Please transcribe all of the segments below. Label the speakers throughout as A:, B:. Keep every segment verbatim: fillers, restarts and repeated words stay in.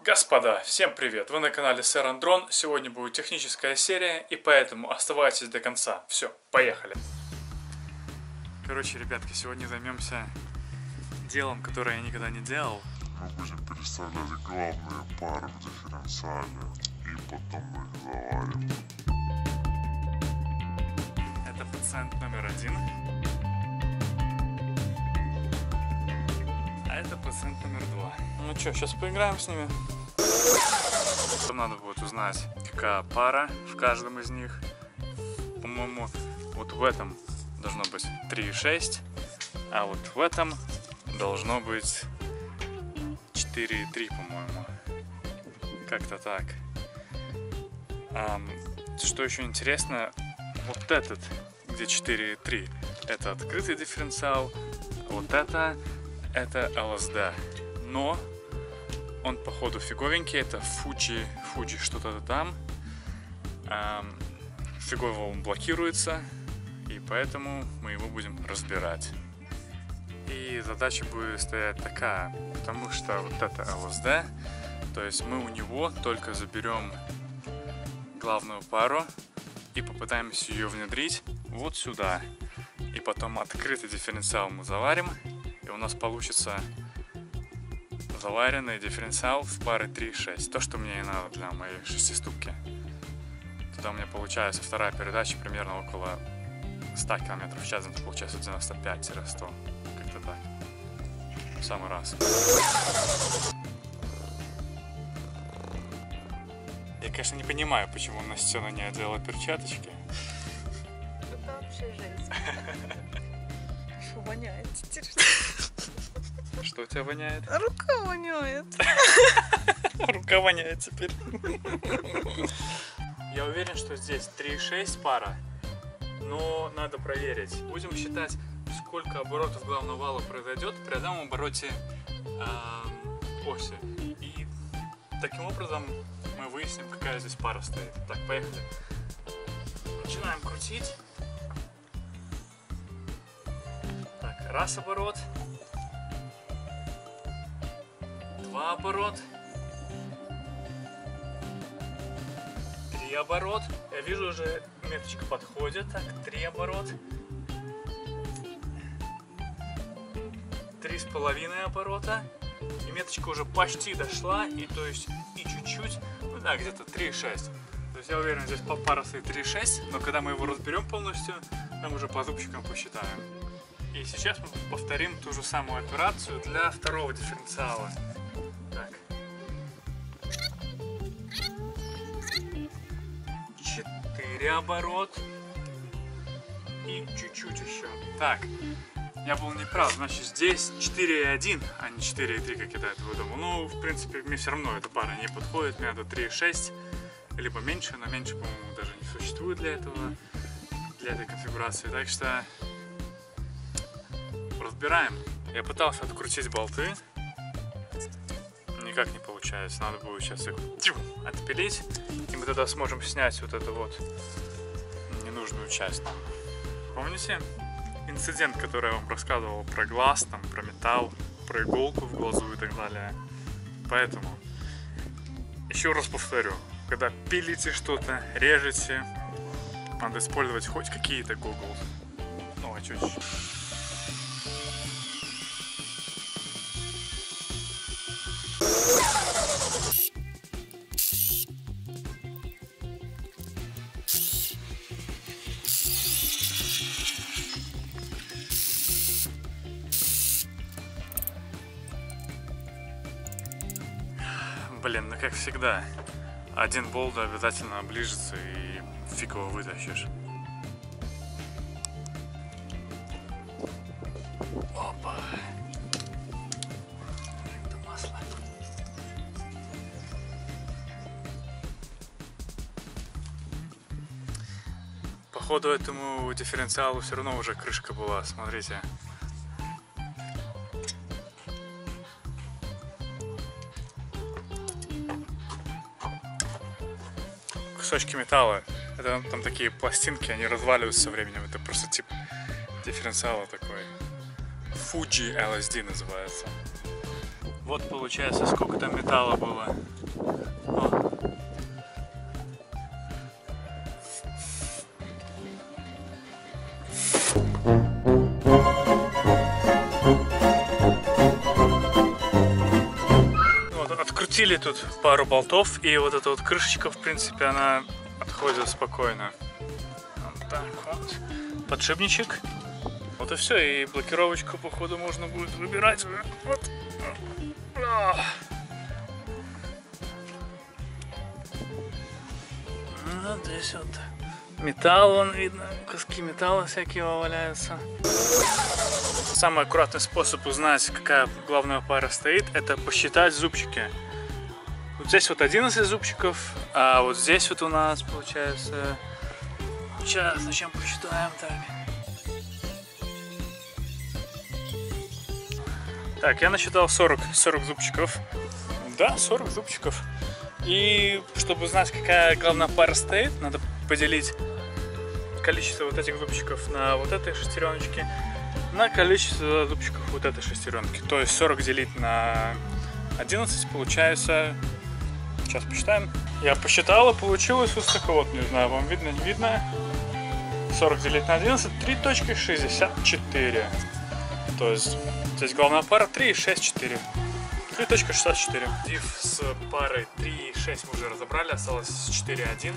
A: Господа, всем привет! Вы на канале Сэр Андрон. Сегодня будет техническая серия, и поэтому оставайтесь до конца. Все, поехали! Короче, ребятки, сегодня займемся делом, которое я никогда не делал.
B: Мы будем переставлять главные пары в дифференциале, и потом мы их заварим.
A: Это пациент номер один. А это пациент номер два. Ну что, сейчас поиграем с ними. Надо будет узнать, какая пара в каждом из них. По-моему, вот в этом должно быть три и шесть, а вот в этом должно быть четыре и три, по-моему. Как-то так. А, что еще интересно, вот этот, где четыре и три, это открытый дифференциал, вот это, это эл эс ди. Но он, походу, фиговенький, это Fuji, Fuji что-то там. Эм, фигово он блокируется, и поэтому мы его будем разбирать. И задача будет стоять такая, потому что вот это эл эс ди, то есть мы у него только заберем главную пару и попытаемся ее внедрить вот сюда. И потом открытый дифференциал мы заварим, и у нас получится заваренный дифференциал в паре три и шесть. То, что мне и надо для моей шестиступки. Тогда у меня получается вторая передача примерно около ста километров в час. Это получается девяносто пять - сто. Как-то так. В самый раз. Я, конечно, не понимаю, почему Настена не одела перчаточки.
C: Это вообще жесть. Что воняет теперь?
A: Что у тебя воняет?
C: Рука воняет.
A: Рука воняет теперь. Я уверен, что здесь три и шесть пара, но надо проверить. Будем считать, сколько оборотов главного вала произойдет при одном обороте э, оси. И таким образом мы выясним, какая здесь пара стоит. Так, поехали. Начинаем крутить. Так, раз оборот. Два оборот. Три оборот. Я вижу, уже меточка подходит. Так, три оборот. Три с половиной оборота. И меточка уже почти дошла. И то есть и чуть-чуть. Ну да, где-то три и шесть. То есть я уверен, здесь пара стоит три и шесть. Но когда мы его разберем полностью, там уже по зубчикам посчитаем. И сейчас мы повторим ту же самую операцию для второго дифференциала. Так. Четыре оборот. И чуть-чуть еще. Так. Я был неправ. Значит, здесь четыре и один, а не четыре и три, как я до этого думал. Ну, в принципе, мне все равно эта пара не подходит. Мне надо три и шесть. Либо меньше, но меньше, по-моему, даже не существует для этого. Для этой конфигурации. Так что разбираем. Я пытался открутить болты. Никак не получается. Надо будет сейчас их отпилить. И мы тогда сможем снять вот эту вот ненужную часть. Помните инцидент, который я вам рассказывал про глаз, там, про металл, про иголку в глазу и так далее? Поэтому еще раз повторю. Когда пилите что-то, режете, надо использовать хоть какие-то goggles. Ну, а чуть-чуть. Блин, ну как всегда, один болт обязательно оближется и фиг его вытащишь. Опа. Это масло. Походу этому дифференциалу все равно уже крышка была, смотрите. Кусочки металла, это там такие пластинки, они разваливаются со временем, это просто тип дифференциала такой. Fuji эл эс ди называется. Вот получается, сколько там металла было. Вот открутили тут пару болтов, и вот эта вот крышечка, в принципе, она отходит спокойно. Вот так вот. Подшипничек. Вот и все, и блокировочку, походу, можно будет выбирать. Вот. Вот здесь вот металл, вон видно, куски металла всякие валяются. Самый аккуратный способ узнать, какая главная пара стоит, это посчитать зубчики. Вот здесь вот одиннадцать зубчиков, а вот здесь вот у нас получается... Сейчас, зачем посчитаем так? Так, я насчитал сорок, сорок зубчиков. Да, сорок зубчиков. И чтобы узнать, какая главная пара стоит, надо поделить количество вот этих зубчиков на вот этой шестереночке на количество зубчиков вот этой шестеренки. То есть сорок делить на одиннадцать получается... Сейчас посчитаем. Я посчитал, и получилось вот такое вот, не знаю, вам видно, не видно. сорок делить на одиннадцать, три точки шестьдесят четыре. То есть здесь главная пара три и шесть, четыре. три точки шестьдесят четыре. Div с парой три и шесть мы уже разобрали, осталось четыре и один.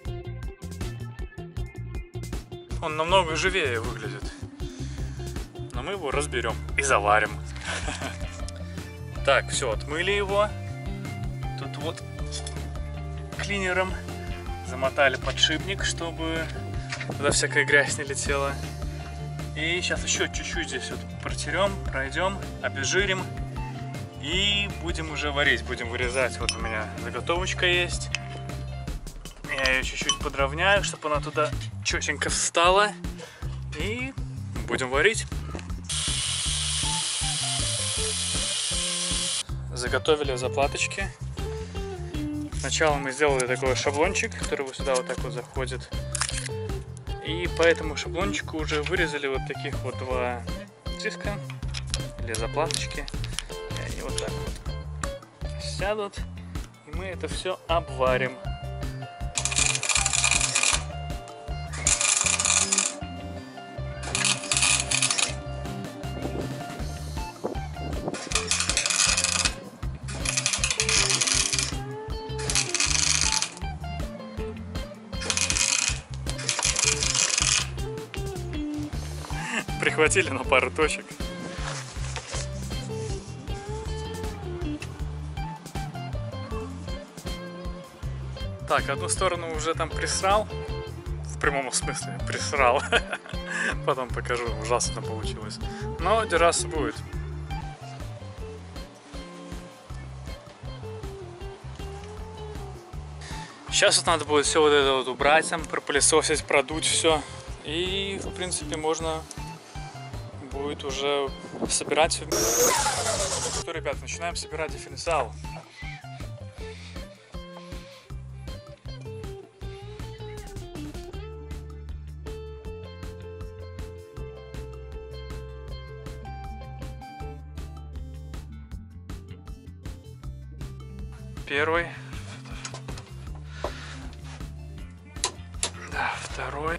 A: Он намного живее выглядит. Но мы его разберем и заварим. Так, все, отмыли его. Тут вот клинером замотали подшипник, чтобы туда всякая грязь не летела. И сейчас еще чуть-чуть здесь вот протерем, пройдем, обезжирим. И будем уже варить, будем вырезать. Вот у меня заготовочка есть. Я ее чуть-чуть подровняю, чтобы она туда четенько встала. И будем варить. Заготовили заплаточки. Сначала мы сделали такой шаблончик, который вот сюда вот так вот заходит. И по этому шаблончику уже вырезали вот таких вот два диска или заплаточки. И они вот так вот сядут. И мы это все обварим. Прихватили на пару точек. Так, одну сторону уже там присрал. В прямом смысле присрал. Потом покажу, ужасно получилось. Но держаться будет. Сейчас вот надо будет все вот это вот убрать, там, пропылесосить, продуть все. И, в принципе, можно будет уже собирать. Что, ребят, начинаем собирать дифференциал. Первый. Да, второй.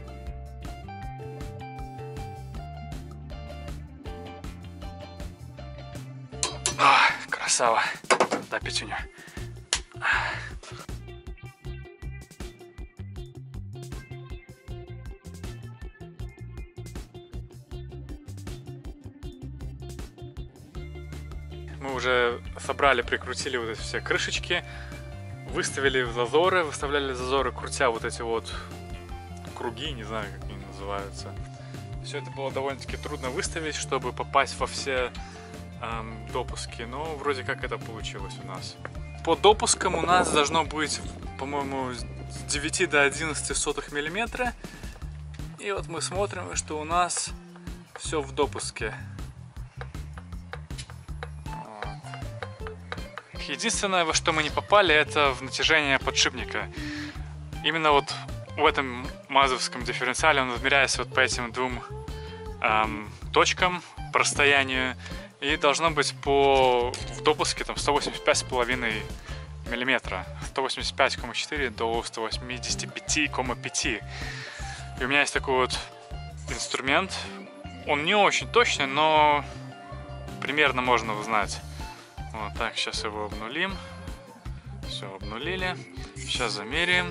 A: А, красава. Да, пятюня. Мы уже собрали, прикрутили вот эти все крышечки, выставили в зазоры, выставляли зазоры, крутя вот эти вот круги, не знаю, как они называются. Все это было довольно-таки трудно выставить, чтобы попасть во все эм, допуски, но вроде как это получилось у нас. По допускам у нас должно быть, по-моему, с девяти до одиннадцати сотых миллиметра. И вот мы смотрим, что у нас все в допуске. Единственное, во что мы не попали, это в натяжение подшипника. Именно вот в этом мазовском дифференциале он измеряется вот по этим двум эм, точкам по расстоянию. И должно быть по в допуске там сто восемьдесят пять и пять миллиметра. сто восемьдесят пять и четыре до сто восемьдесят пять и пять. И у меня есть такой вот инструмент. Он не очень точный, но примерно можно узнать. Вот так, сейчас его обнулим. Все, обнулили. Сейчас замеряем.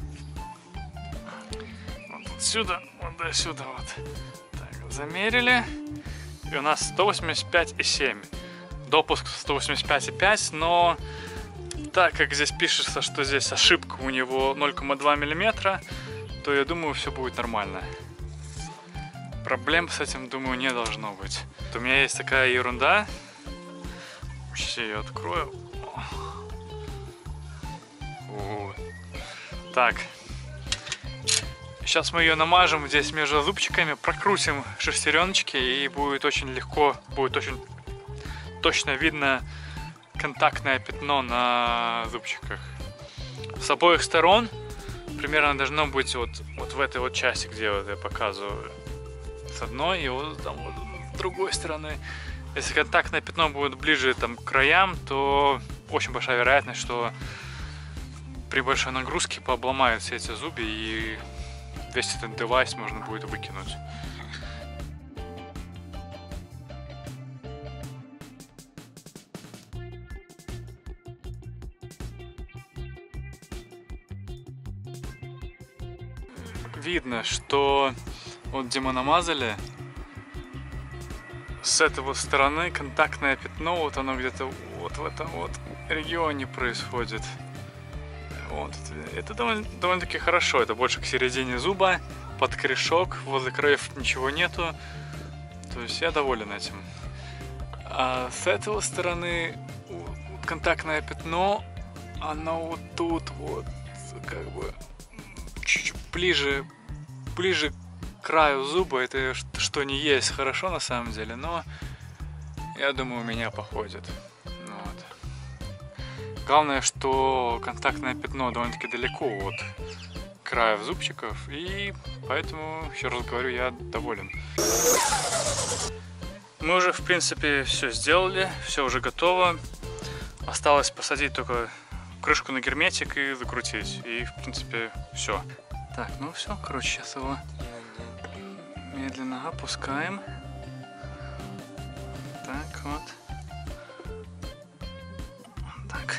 A: Вот отсюда, вот до сюда вот. Так, замерили. И у нас сто восемьдесят пять и семь. Допуск сто восемьдесят пять и пять, но так как здесь пишется, что здесь ошибка у него ноль целых два миллиметра, то я думаю, все будет нормально. Проблем с этим, думаю, не должно быть. Вот у меня есть такая ерунда. Сейчас я ее открою. Вот. Так. Сейчас мы ее намажем здесь между зубчиками, прокрутим шестереночки, и будет очень легко, будет очень точно видно контактное пятно на зубчиках. С обоих сторон примерно должно быть вот, вот в этой вот части, где вот я показываю. С одной и вот там вот с другой стороны. Если контактное пятно будет ближе там, к краям, то очень большая вероятность, что при большой нагрузке пообломают все эти зубы, и весь этот девайс можно будет выкинуть. Видно, что вот где мы намазали, с этой вот стороны контактное пятно, вот оно где-то вот в этом вот регионе происходит. Вот. Это довольно, довольно-таки хорошо, это больше к середине зуба, под корешок, возле краев ничего нету, то есть я доволен этим. А с этой вот стороны контактное пятно, оно вот тут вот, как бы, чуть-чуть ближе, ближе к краю зуба, это что не есть хорошо на самом деле, но я думаю, у меня походит. Вот. Главное, что контактное пятно довольно-таки далеко от краев зубчиков, и поэтому, еще раз говорю, я доволен. Мы уже, в принципе, все сделали, все уже готово. Осталось посадить только крышку на герметик и закрутить, и, в принципе, все. Так, ну все, короче, сейчас его медленно опускаем. Так вот. Так.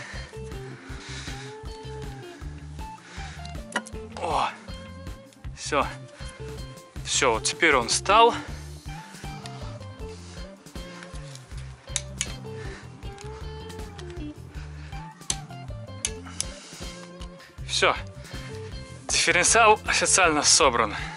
A: О! Все. Все, вот теперь он встал. Все. Дифференциал официально собран.